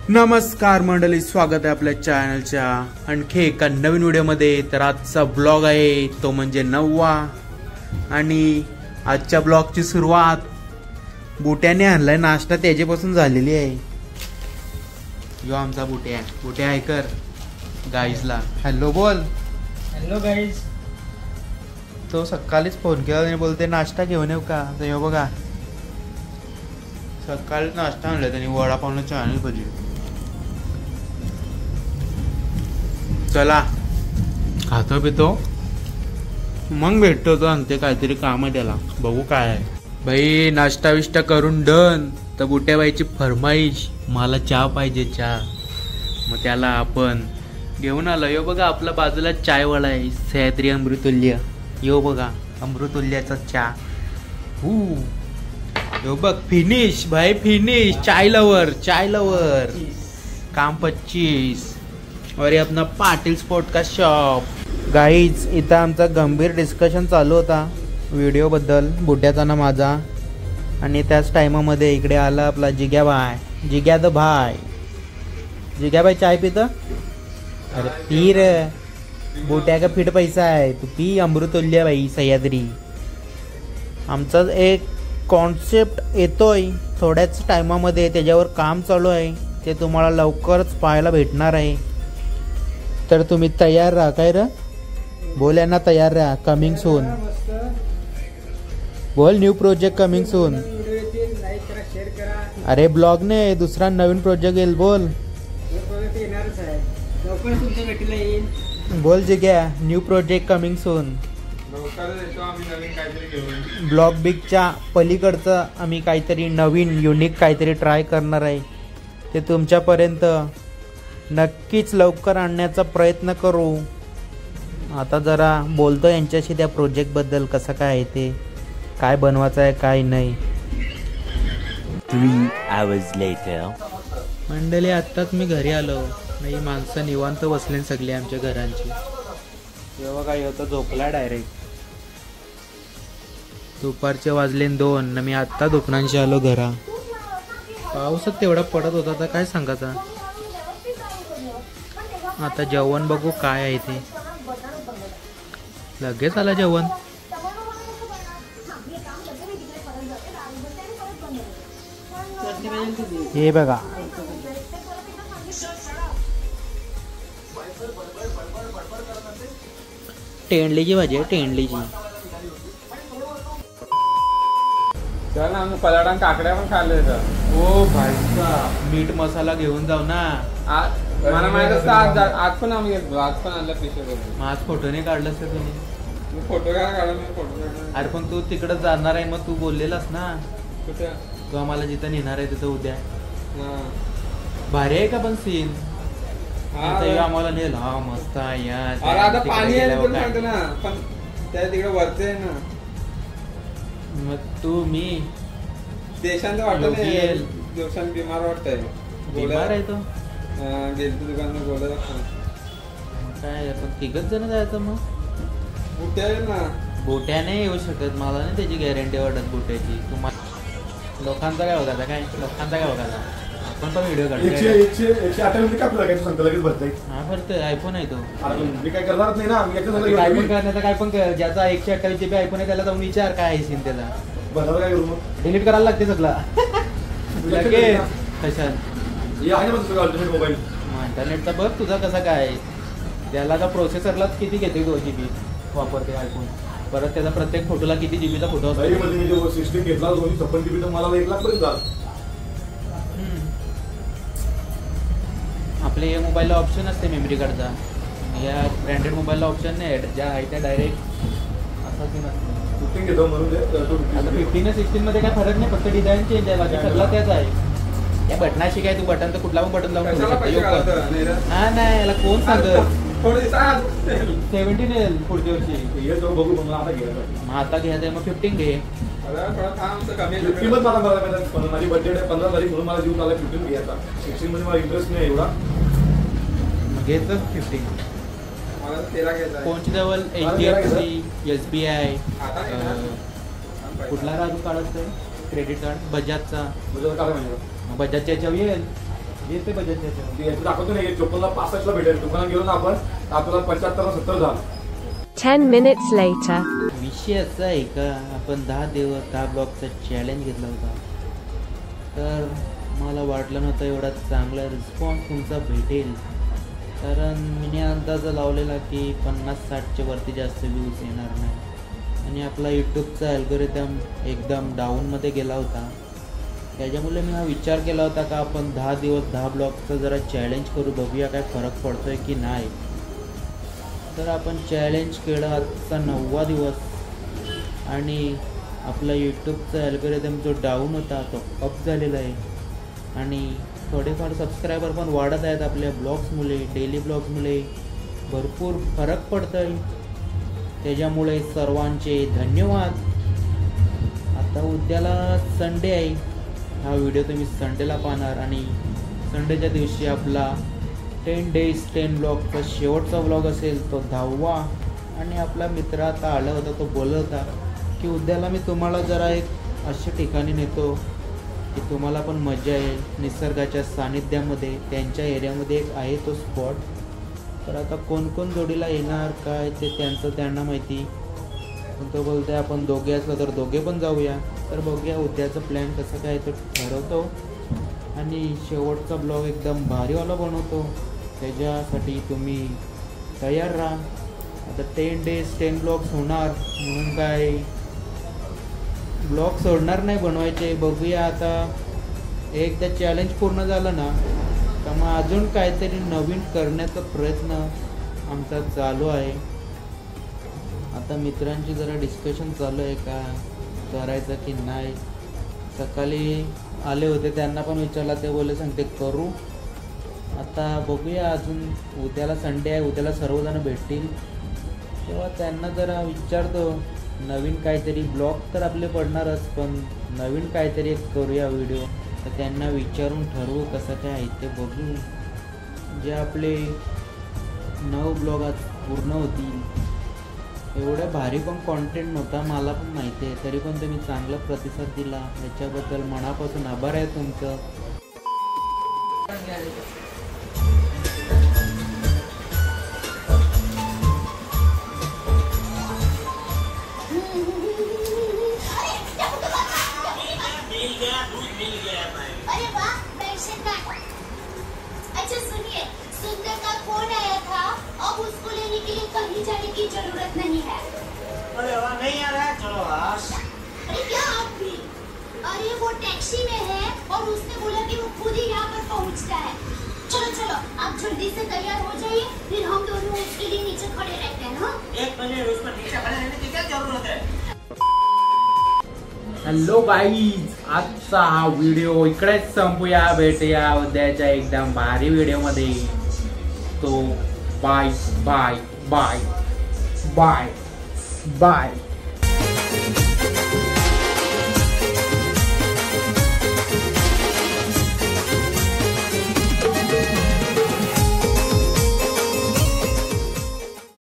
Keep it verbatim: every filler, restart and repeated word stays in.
नमस्कार मंडळी, स्वागत आहे आपल्या चॅनलच्या आणखी एका नवीन व्हिडिओमध्ये। तर आजचा ब्लॉग आहे तो म्हणजे नववा आणि आजच्या ब्लॉगची सुरुवात बुट्याने आणलाय। नाश्ता त्याच्यापासून झालेली आहे। यो आमचा बुट्या बुट्या ऐकर गाईजला हॅलो बोल। Hello guys. तो सकाळीच फोन केला आणि बोलते नाश्ता घेऊन येऊ का। तर यो बघा सकाळीच नाश्ता आणला त्यांनी, वडापावला चायनीज भजी। चला खातो पितो मग भेटतो तो, आणते काहीतरी काम आहे त्याला, बघू काय आहे। भाई नाश्ता विष्टा करून डन। तर बुट्याबाईची फरमाईश मला चहा पाहिजे चहा, मग त्याला आपण घेऊन आलो। यो बघा आपल्या बाजूला चायवाला आहे सह्याद्री अमृतुल्य। यो बघा अमृतुल्याचा चहा। हू यो बघ फिनिश भाई finish, chai lover chai lover काम पच्चीस। और ये अपना पाटिल स्पोर्ट का शॉप। गाईज इथं आमचा गंभीर डिस्कशन चालू होता व्हिडिओ बद्दल, बुड्याचा ना माझा। आणि त्याच टाइमामध्ये इकडे आला आपला जिग्या भाई, जिग्या द भाई। जिग्या भाई चाय पित? अरे पी रे, बुट्या का फिट पैसा आहे, तू पी अमृतुल्य भाई सह्याद्री। आमचा एक कॉन्सेप्ट येतोय थोड्याच टायमामध्ये, त्याच्यावर काम चालू आहे, ते तुम्हाला लवकरच पाहायला भेटणार आहे। तर तुम्ही तयार राहा। काय रे बोल यांना, तयार राहा, कमिंग सून बोल, न्यू प्रोजेक्ट कमिंग सून। अरे ब्लॉग ने दुसरा नवीन प्रोजेक्ट येईल, बोल बोल Jigya, new project coming soon. Blog बिगच्या पलीकडचं आम्ही काहीतरी नवीन युनिक काहीतरी ट्राय करणार आहे, ते तुमच्यापर्यंत नक्कीच लवकर आणण्याचा प्रयत्न करू। आता जरा बोलतो यांच्याशी त्या प्रोजेक्ट बद्दल, कसं काय आहे ते, काय बनवायचं आहे काय नाही। Three hours later. मंडळी आत्ताच मी घरी आलो, नाही माणसं निवांत बसले सगळे आमच्या घरांची। तेव्हा काय होतं झोपला डायरेक्ट। दुपारचे वाजले दोन न मी आत्ता दुकानांशी आलो घरा। पाऊसच तेवढा पडत होता, तर काय सांगायचा। आता जेवण बघू काय आहे ते, लगेच आला जेवण। हे बघा टेंडलीची भाजी आहे, टेंडलीची। चल ना मग पलाडा काकड्या पण खाल्ले तर। ओ भाई मीठ मसाला घेऊन जाऊ ना। आज मला माहित असतं आज आज पण आम्ही घेतलो, आज पण आणलं पिशवीत। आज फोटो नाही काढलास तर तुम्ही? फोटो काय काढला मी, फोटो काढला। अरे पण तू तिकडे जाणार आहे, मग तू बोललेलास ना कुठे? तू आम्हाला जिथं नेणार आहे तिथं उद्या। हां भारी आहे का पण सीन? हां आम्हाला नेल, हा मस्त आहे यार। अरे आता पाणी आहे पण सांगतो ना, पण त्या तिकडे वरते आहे ना। मग तू मी देशांत वाटत नाही, देशांत बिमार वाटतंय। बिमार आहे तो? गेलतो दुकानात बोलायला काय, आपण तिघच जण जायचं मग? बुट्या आहे ना। बुट्या नाही येऊ शकत, मला नाही त्याची गॅरंटी वाटत बुट्याची। तुम्हाला लोकांचा काय बघायचा, काय लोकांचा काय बघायचा, आपण पण व्हिडिओ काढतो। हा भरतोय, आयफोन आहे तो। मी काय करणार नाही ना, काय पण करण्याचा काय पण कर, ज्याचा एकशे अठ्ठावीस जीबी आयफोन आहे त्याला जाऊन विचार काय आहे सीन त्याचा। काय करू मग, डिलीट करायला लागते सगळा लगेच। कशात मोबाईल इंटरनेटचा बघ तुझा कसा काय, त्याला आता प्रोसेसरलाच किती घेते दोन जीबी वापरते आयफोन, परत त्याचा प्रत्येक फोटोला किती जीबीचा फोटो असतो। सिस्टम घेतला छप्पन जीबी तर मला एक लाख पर्यंत जात। आपल्या या मोबाईलला ऑप्शन असते मेमरी कार्डचा, या ब्रँडेड मोबाईलला ऑप्शन नाही, ज्या आहे त्या डायरेक्ट असा सीन असतो। फिफ्टीन घेतो म्हणून आता फिफ्टीन सिक्स्टीन मध्ये काय फरक नाही, फक्त डिझाईन चेंज आहे, बाकी सगळा त्याच आहे। या बटनाशी काय तू बटन तर कुठला पण बटन लावून ठेवू शकतो। हा नाही याला कोण सांगत, सेव्हन्टीन येईल पुढच्या वर्षी। बघू मग आता घ्यायचं, मग आता घ्यायचं मग फिफ्टीन घे। किंमत मला बघा, माझी बजेट आहे पंधरा तारीख म्हणून मला जीवन आला फिफ्टीन घ्यायचा। सिक्स्टीन मध्ये मला इंटरेस्ट नाही एवढा, घेतलं फिफ्टीन। कोणची जवळ H D F C, S B I, कुठला राजू काढत क्रेडिट कार्ड, बजाजचा। बजाजच्या याच्यावर येईल येते बजेट त्याच्यावर. याचं दाखवतो नाही चोपन्नला पासष्टला भेटेल. दुकानात गेलो ना आपण तर आपल्याला पंच्याहत्तर सत्तर झालं. Ten minutes later. विषय असा आहे का, आपण दहा दिवस दहा ब्लॉगचा चॅलेंज घेतला होता, तर मला वाटलं नव्हतं एवढा चांगला रिस्पॉन्स तुमचा भेटेल. कारण मी अंदाज लावलेला की पन्नास साठच्या वरती जास्त व्ह्यूज येणार नाही. आणि आपला यूट्यूबचा अल्गोरिदम एकदम डाऊनमध्ये गेला होता. त्याच्यामुळे मी हा विचार केला होता का आपण दहा दिवस दहा ब्लॉगचं जरा चॅलेंज करू, बघूया काय फरक पडतो आहे की नाही. तर आपण चॅलेंज केलं. आजचा नववा दिवस आणि आपला यूट्यूबचा अल्गोरिदम जो डाऊन होता तो अप झालेला आहे. आणि थोडेफार सबस्क्रायबर पण वाढत आहेत आपल्या ब्लॉग्समुळे, डेली ब्लॉग्समुळे भरपूर फरक पडतो आहे. त्याच्यामुळे सर्वांचे धन्यवाद. आता उद्याला संडे आहे. हा व्हिडिओ तुम्ही संडेला पाहणार आणि संडेच्या दिवशी आपला टेन डेज टेन ब्लॉगचा शेवटचा ब्लॉग असेल, तो दहावा. आणि आपला मित्र आता आला होता, तो बोलत होता की उद्याला मी तुम्हाला जरा एक अशा ठिकाणी नेतो की तुम्हाला पण मजा येईल निसर्गाच्या सानिध्यामध्ये. त्यांच्या एरियामध्ये एक आहे तो स्पॉट. तर आता कोण कोण जोडीला येणार काय ते त्यांचं त्यांना माहिती. पण तो बोलतो आहे आपण दोघे असलं तर दोघे पण जाऊया. तर बघूया उद्याचं प्लॅन कसं काय तो ठरवतो आणि शेवटचा ब्लॉग एकदम भारीवाला बनवतो. त्याच्यासाठी तुम्ही तयार राहा. आता टेन डेज टेन ब्लॉग्स होणार म्हणून काय ब्लॉग सोडणार नाही बनवायचे. बघूया आता एकदा चॅलेंज पूर्ण झालं ना तर मग अजून काहीतरी नवीन करण्याचा प्रयत्न आमचा चालू आहे. आता मित्रांची जरा डिस्कशन चालू आहे का करायचं की नाही. सकाळी आले होते त्यांना पण विचारला, ते बोलले सांगते करू. आता बघूया अजून उद्याला संडे आहे, उद्याला सर्वजण भेटतील तेव्हा त्यांना जरा विचारतो. नवीन काहीतरी ब्लॉग तर आपले पडणारच, पण नवीन काहीतरी एक करूया व्हिडिओ. तर त्यांना विचारून ठरवू कसं काय आहे ते बघू. जे आपले नऊ ब्लॉग आज पूर्ण होतील. एवढ्या भारी पण कॉन्टेंट नव्हता मला पण माहिती आहे, तरी पण तुम्ही चांगला प्रतिसाद दिला याच्याबद्दल मनापासून आभार आहे तुमचं. अरे वाह, अच्छा सुनिए, सुंदर का फोन आया था, अब उसको लेने के लिए कहीं जाने की जरूरत नहीं है. अरे वाह, नहीं आ रहा है, चलो आज. अरे क्या आप भी? अरे वो टैक्सी में है और उसने बोला कि वो खुद ही यहाँ पर पहुँचता है. चलो चलो आप जल्दी से तैयार हो जाइए, फिर हम दोनों उसके लिए नीचे खड़े रहते हैं. हाँ एक मिनट, उसमें नीचे खड़े रहने की क्या जरूरत है. हॅलो गाईज, आजचा हा व्हिडिओ इकडेच संपूया. भेटूया उद्याच्या एकदम भारी व्हिडिओमध्ये. तो bye bye bye bye bye.